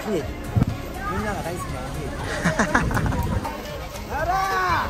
喜劇、みんなが大好きな喜劇。あら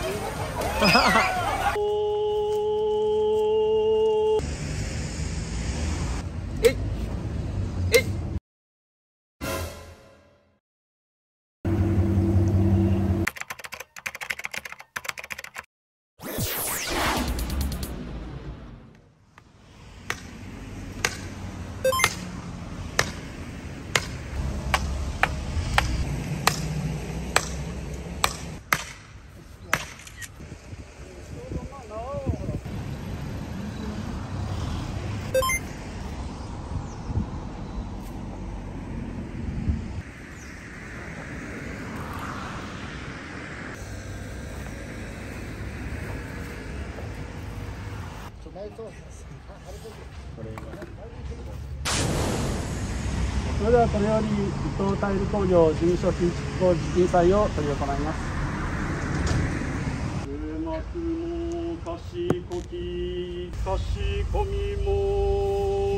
それではこれより伊藤タイル工業事務所新築工事審査を執り行います。貸しこき貸し込みも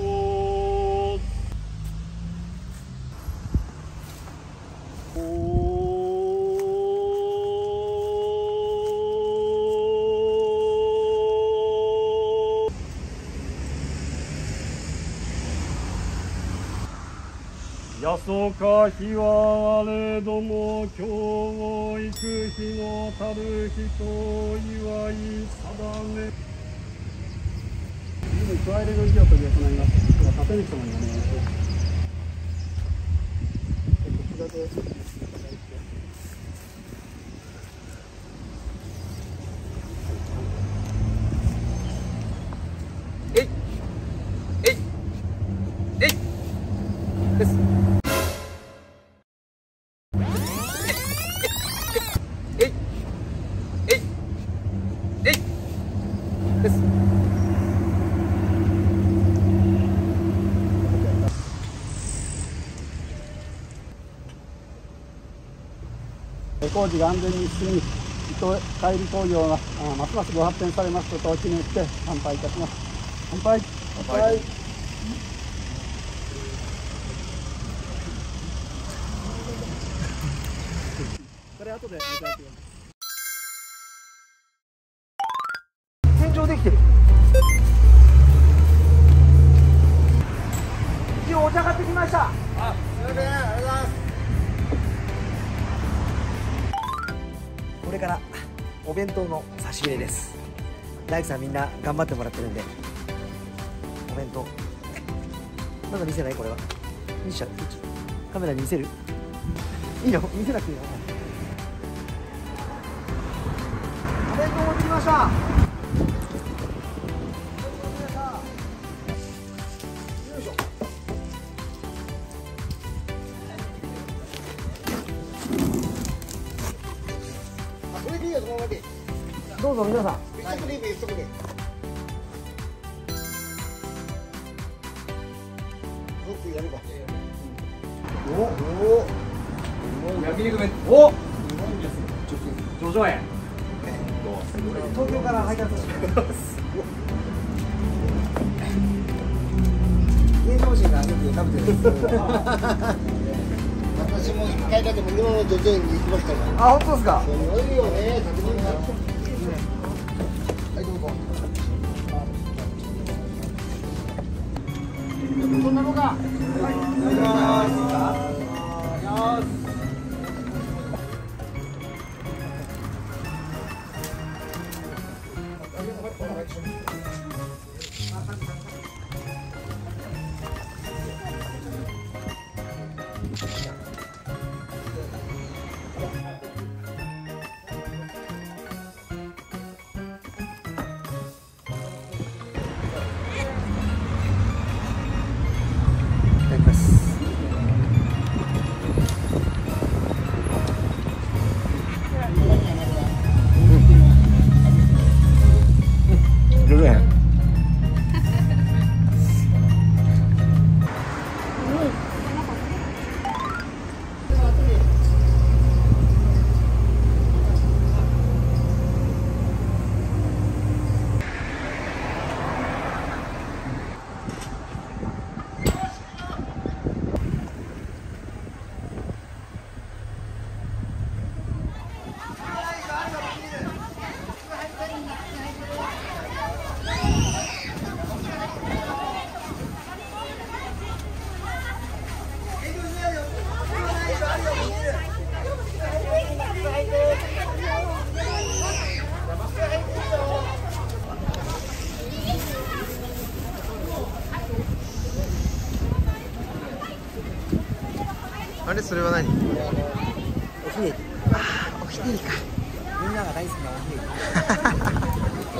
やそか日は我れども今日を行く日のたる日と祝い定め。加えれる儀を執り行います。では立主様にお願いします。こちらで工事が安全に進み、伊藤タイル工業がますますご発展されますことを記念して乾杯いたします。乾杯。乾杯。これ後でいただきます。 天井できてる。一応お茶買ってきました。あ、すみません、ありがとうございます。これからお弁当の差し入れです。大工さんみんな頑張ってもらってるんで、お弁当まだ見せない？これは見せちゃう？カメラに見せる？いいよ、見せなくていいよ。お弁当持ってきました。どうぞ皆さん。 焼肉弁お叙々苑東京から配達します。芸能人がよく食べてるんです。 私も1回だけも今の叙々苑に行きましたよ。 あ、本当ですか。 すごいよね、建物が。はい、どうぞ。そんなのが。はい、いただきます。いただきます。 あれそれは何？ おひねり。 ああ、おひねりか。みんなが大好きなおひねり。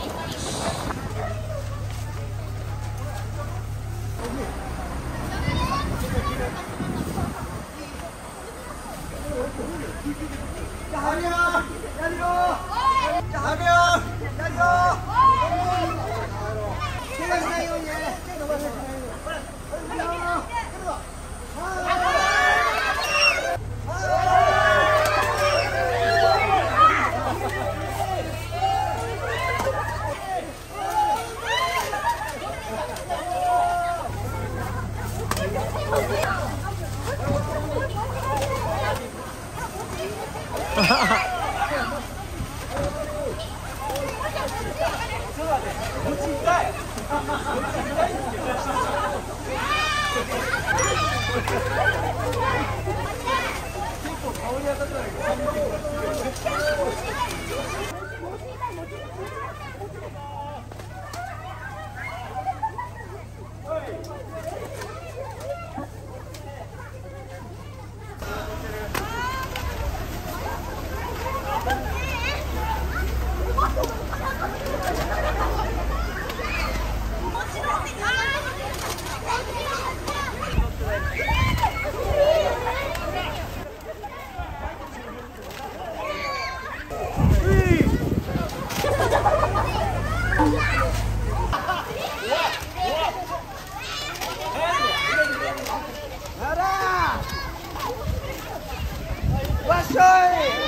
わっしょい。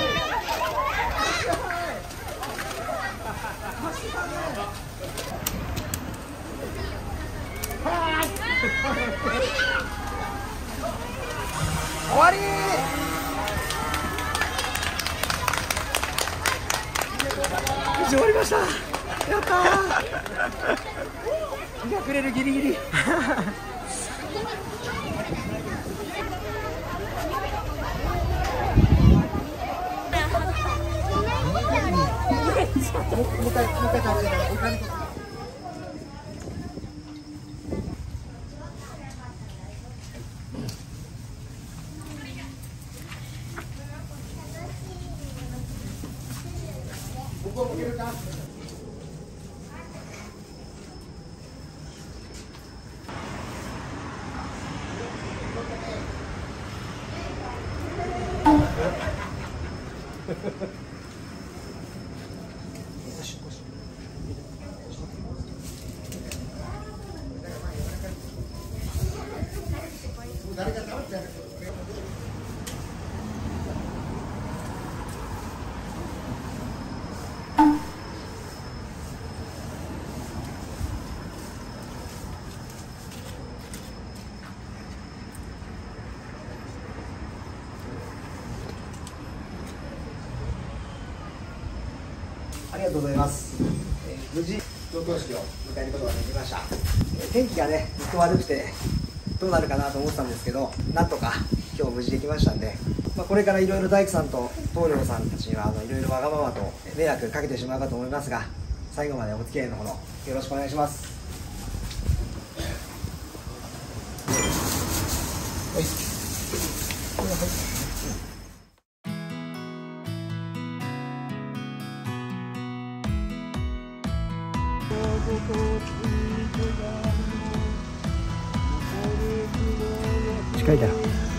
終わり。無事終わりました。やったー。日が暮れるギリギリ。もう一回食べてからお金と。ここ向けるか。誰か食べて。 ありがとうございます。無事上京式を迎えることができました。天気がねずっと悪くてどうなるかなと思ってたんですけど、なんとか今日無事できましたんで、これからいろいろ大工さんと棟梁さんたちにはいろいろわがままと迷惑かけてしまうかと思いますが、最後までお付き合いのほどよろしくお願いします。はい。近いだろ。